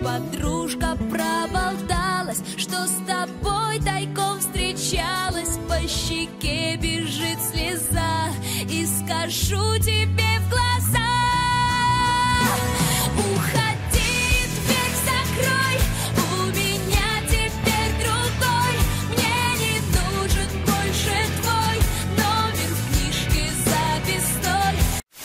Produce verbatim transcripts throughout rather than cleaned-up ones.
подружка проболталась, что с тобой тайком встречалась. По щеке бежит слеза, и скажу тебе в глаза: уходи, дверь закрой, у меня теперь другой. Мне не нужен больше твой номер в книжке записной.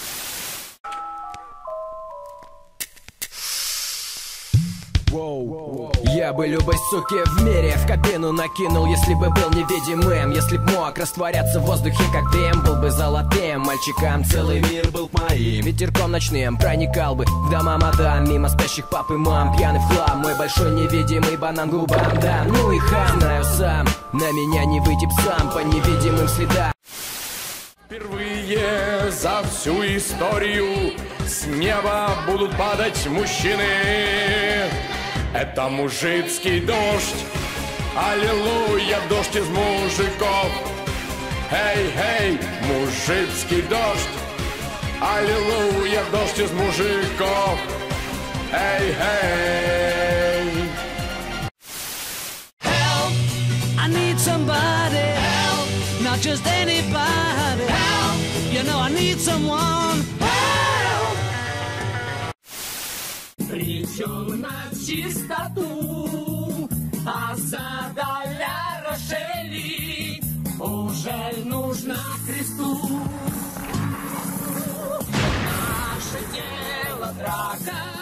Я бы любой суке в мире в кабину накинул, если бы был невидимым. Если б мог растворяться в воздухе, как дым, был бы золотым мальчикам. Целый мир был б моим. Ветерком ночным проникал бы в дома мадам, мимо спящих пап и мам, пьяный в хлам. Мой большой невидимый банан губам дам. Ну и хам, знаю сам, на меня не выйти б сам по невидимым следам. Впервые за всю историю с неба будут падать мужчины. Это мужицкий дождь, аллилуйя, дождь из мужиков. Эй, эй, мужицкий дождь, аллилуйя, дождь из мужиков. Эй, эй. Help, I need somebody. Help, not just anybody. Help, you know I need someone. Help. Причем на чистоту, а за доля Рошели уже нужно Христу. Наше дело драка.